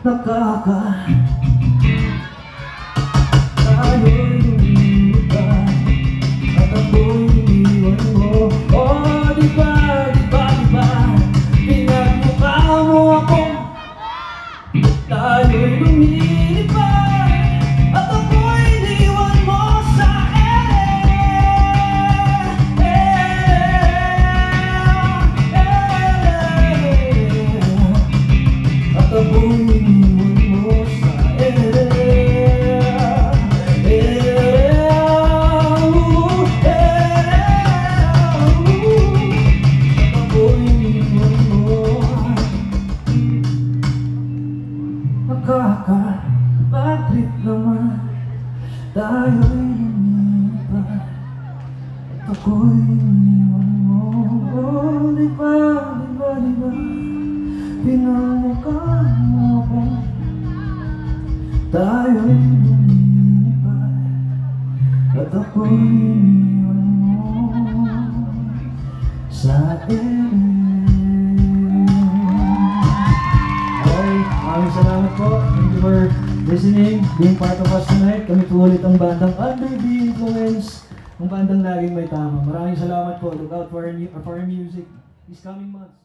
Tayo'y lumipat at ako'y iniwan mo. Oh, diba, diba, diba, pinagmukha mo ako. Tayo'y lumilipat at ako'y iniwan mo sa at ako'y iniwan mo sa Nakaka-bad-trip naman. Tayo'y lumipat at ako'y iniwan mo. Oh, diba, diba, diba, pinamukha mo ako. Tayo'y lumipat at ako'y iniwan mo sa Maraming salamat po. Thank you for listening, being part of us tonight. Kami po ulit ang bandang Under the Influence, ang bandang laging may tama. Maraming salamat po. Look out for our music this coming months.